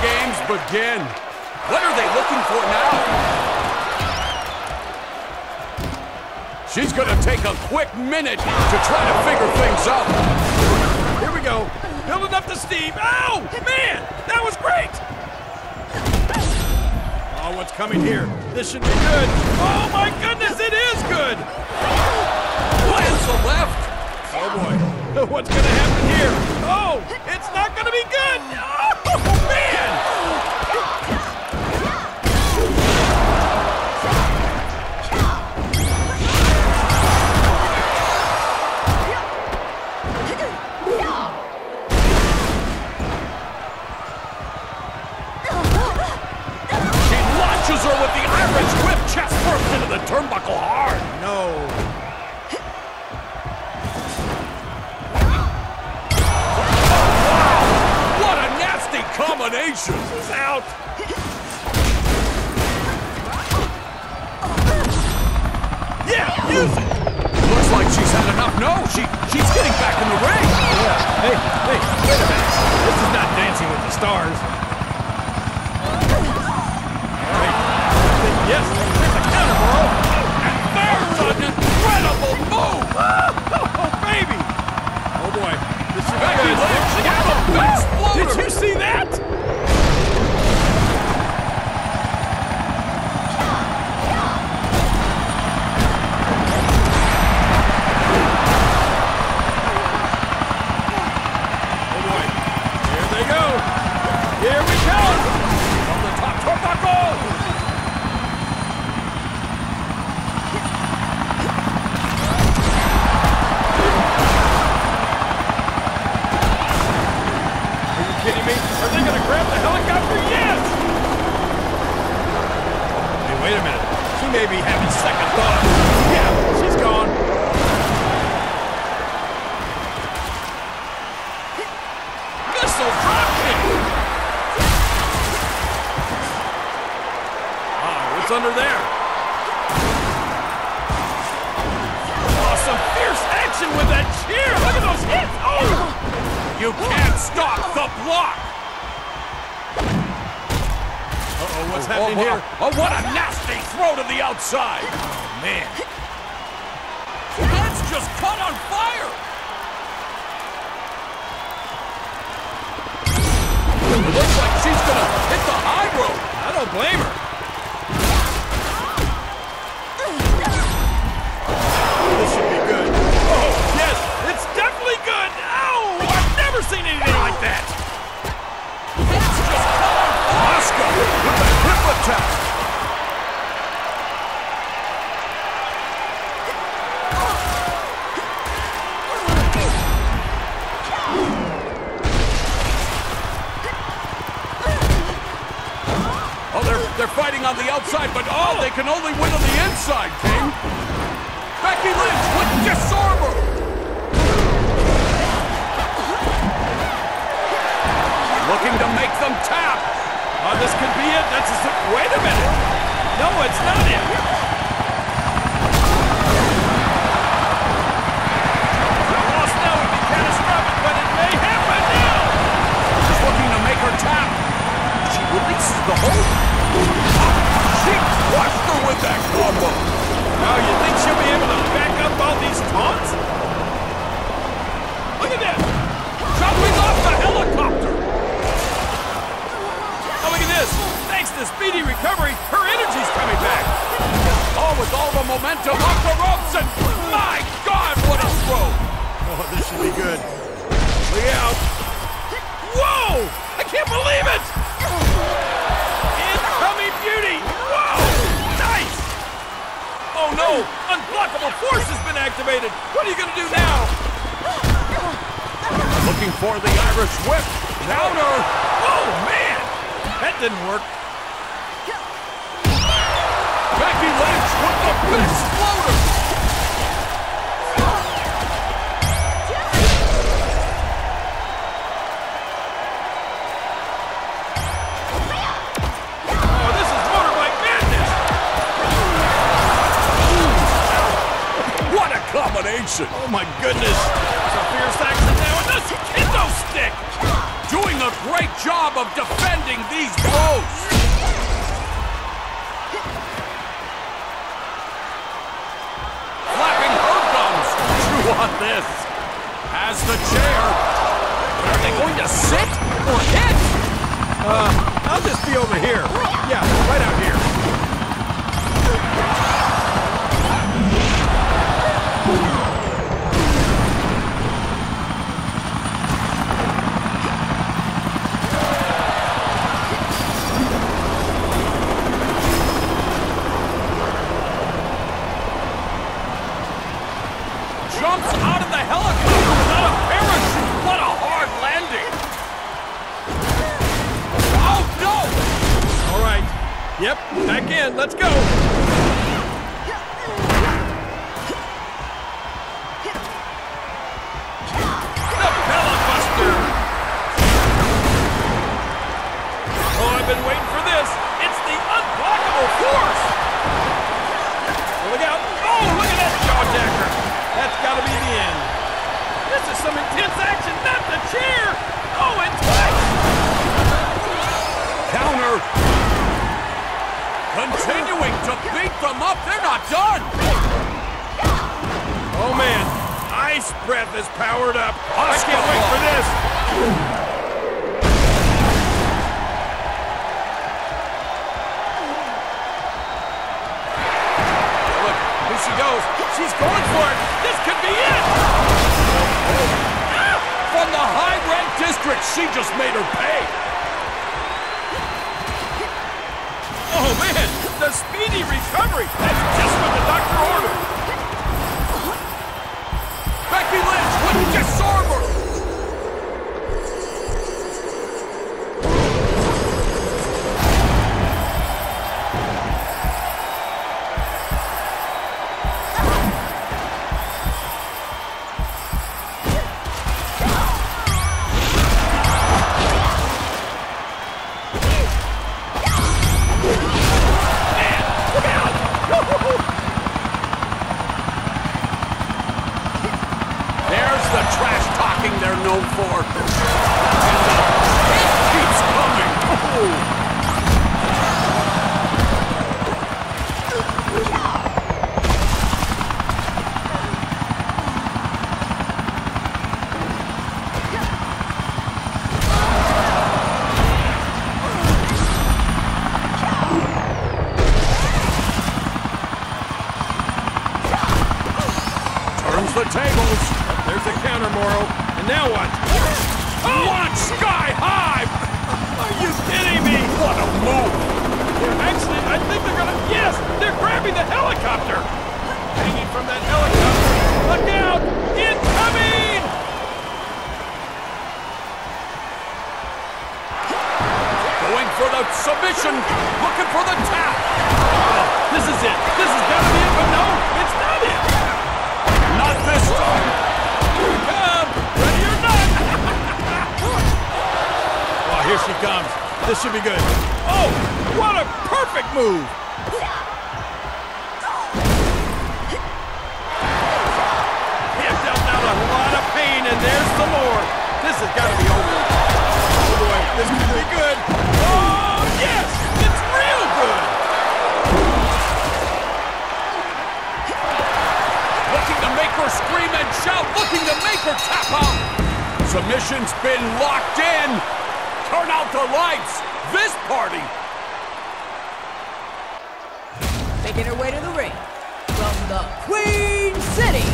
games begin. What are they looking for now? She's gonna take a quick minute to try to figure things out. Here we go. Building up to Steve. Ow! Man, that was great! Oh, what's coming here? This should be good. Oh my goodness, it is good! Lands the left. Oh boy, what's gonna happen here? Oh, it's not gonna be good! Oh man! Her with the Irish whip, chest first into the turnbuckle hard. No. Wow! What a nasty combination. She's out. Yeah, use it. Looks like she's had enough. No, she's getting back in the ring. Yeah. Hey, wait a minute. This is not Dancing with the Stars. Yes, there's a counter, bro. And there's an incredible move. Oh, baby. Oh, boy. This should be Becky good. Lynch with a best floater. Did you see that? Oh, boy. Here they go. Here we go. From the top turnbuckle. Kidding me? Are they gonna grab the helicopter? Yes! Hey, wait a minute. She may be having second thoughts. Yeah, she's gone. Missile dropkick. What's under there? Oh, some fierce action with that chair. Look at those hits. Oh! You can't stop the block! Uh-oh, what's happening here? Oh, what a nasty throw to the outside! Oh, man. Head's just caught on fire! It looks like she's gonna hit the high road! I don't blame her. This should be good. Oh, yes, it's definitely good! Ow! I've never seen anything like that! Head's just caught on fire! Asuka with the hip attack! Oh, they're fighting on the outside, but oh, they can only win on the inside, King! Becky Lynch with disarmor! Looking to make them tap. Oh, this could be it. That's just wait a minute. No, it's not it. The loss now would be catastrophic, but it may happen now. She's looking to make her tap. She releases the hold. She crushed her with that combo. Now, you think she'll be able to back up all these taunts? Look at that. Jumping off the helicopter. Oh, look at this. Thanks to speedy recovery, her energy's coming back. Oh, with all the momentum off the ropes, and my God, what a throw! Oh, this should be good. Look out. Whoa! I can't believe it! Incoming beauty! Whoa! Nice! Oh, no! Unblockable force has been activated! What are you gonna do now? Looking for the Irish whip. Counter! Oh, man! That didn't work. Becky Lynch with the best floater! Oh, this is motorbike madness! What a combination! Oh, my goodness! Some fierce action now, and this kendo stick! Doing a great job of defending landing these blows. Flapping her gums. Drew on this. Has the chair. Are they going to sit or hit? I'll just be over here. Yeah, right out here. Jumps out of the helicopter without a parachute. What a hard landing. Oh, no! All right. Yep, back in. Let's go. The Pellibuster! Oh, I've been waiting for this. It's the unblockable force. Look out. Oh, look at that jawjacker. That's got to be the end. This is some intense action, not the chair. Oh, it's back. Counter. Continuing to beat them up. They're not done. Oh, man. Ice breath is powered up. I Oscar can't wait for ball. this. Look, here she goes. She's going for it. This could be it. Ah! From the high-ranked district, she just made her pay. Oh, man. The speedy recovery. That's just what the doctor ordered. Becky Lynch with disarmor. There's the trash talking they're known for. And the hit keeps coming. Oh. Turns the tables. There's a counter, Morrow. And now what? Launch sky high! Are you kidding me? What a move! Actually, I think they're gonna... Yes! They're grabbing the helicopter! Hanging from that helicopter! Look out! Incoming! Going for the submission, looking for the tap. Oh, this is it! This has got to be it, but no! It's not it! Not this time. Here we come! Ready or not! Oh, here she comes. This should be good. Oh, what a perfect move! It dealt out a lot of pain, and there's some more. This has got to be over. Oh boy, this could be good. Oh, yes! It's real good! Looking to make her scream and shout, looking to make her tap out. Submission's been locked in. Turn out the lights. This party. Making her way to the ring from the Queen City.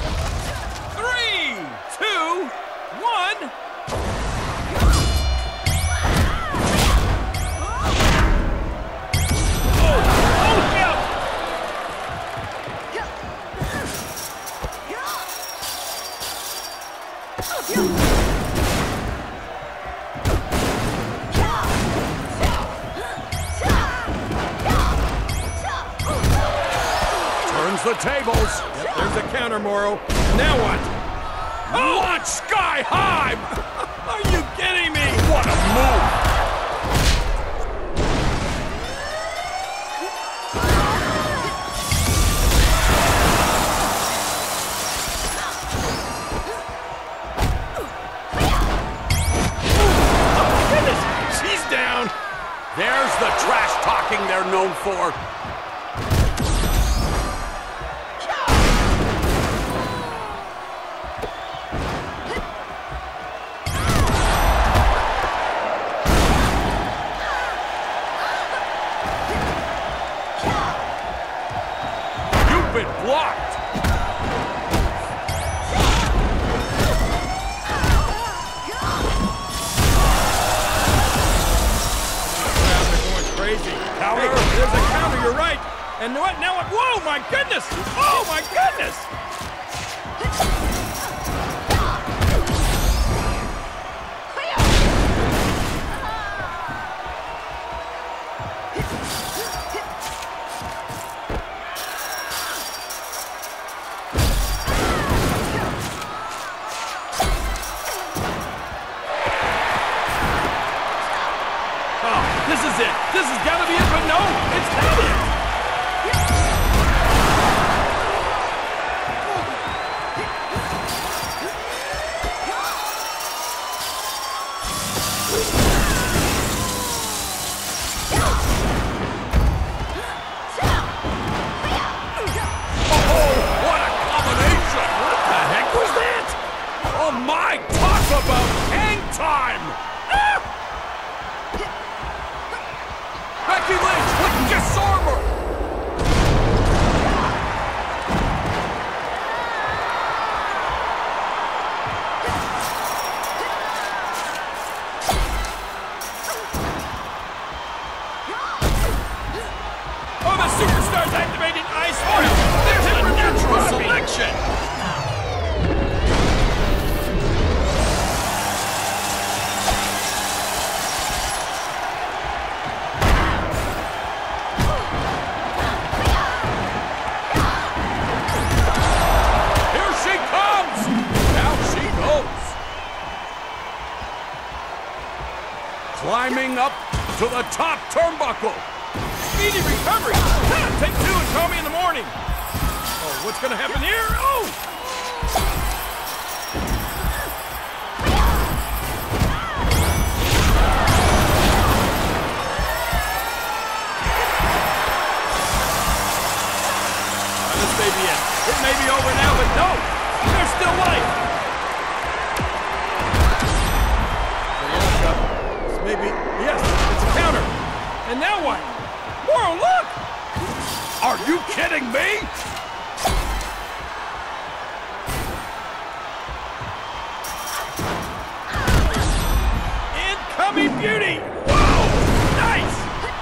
3, 2, 1. Oh, yeah! Turns the tables. Yep, there's a counter, Morrow. Now what? Launch sky high. Are you kidding me? What a move. Oh, goodness! She's down. There's the trash talking they're known for. You've been blocked. Crazy. Counter. Hey, there's a counter, you're right. And what now? Whoa, my goodness! Oh, my goodness! This is it. This has got to be it, but no, it's not it. Oh, what a combination! What the heck was that? Oh my, talk about hang time! Becky Lynch with disarmor! Oh, the superstar's activating ice oil! There's a natural selection! Climbing up to the top turnbuckle. Speedy recovery. Take two and call me in the morning. Oh, what's going to happen here? Oh! This may be it. It may be over now, but no. There's still life. Maybe, yes, it's a counter. And now what? Whoa, look! Are you kidding me? Incoming beauty! Whoa! Nice!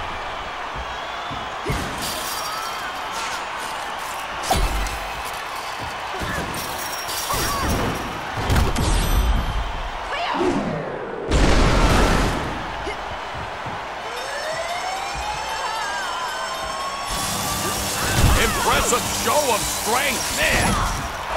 Impressive show of strength, man.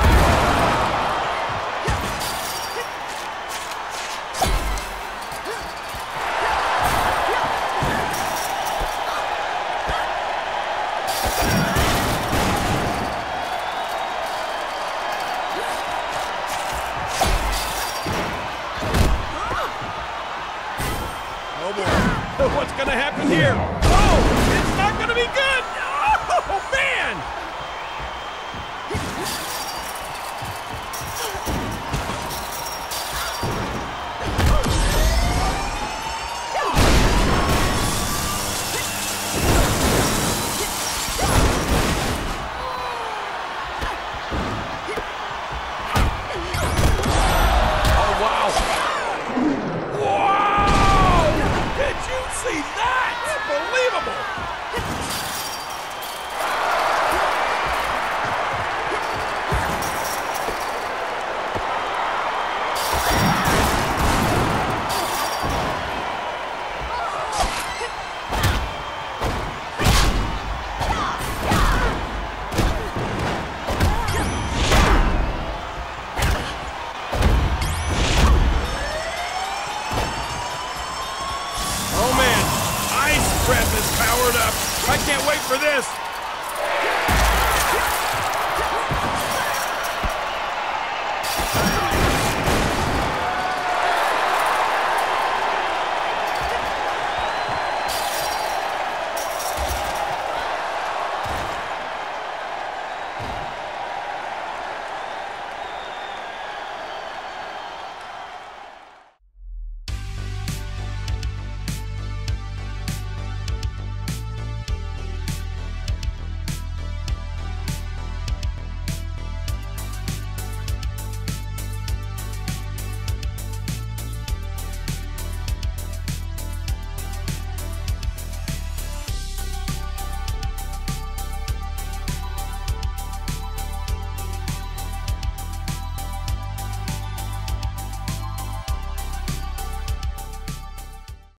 Oh boy, what's gonna happen here? Oh, it's not gonna be good! Oh man! See that? Unbelievable! Prep is powered up. I can't wait for this.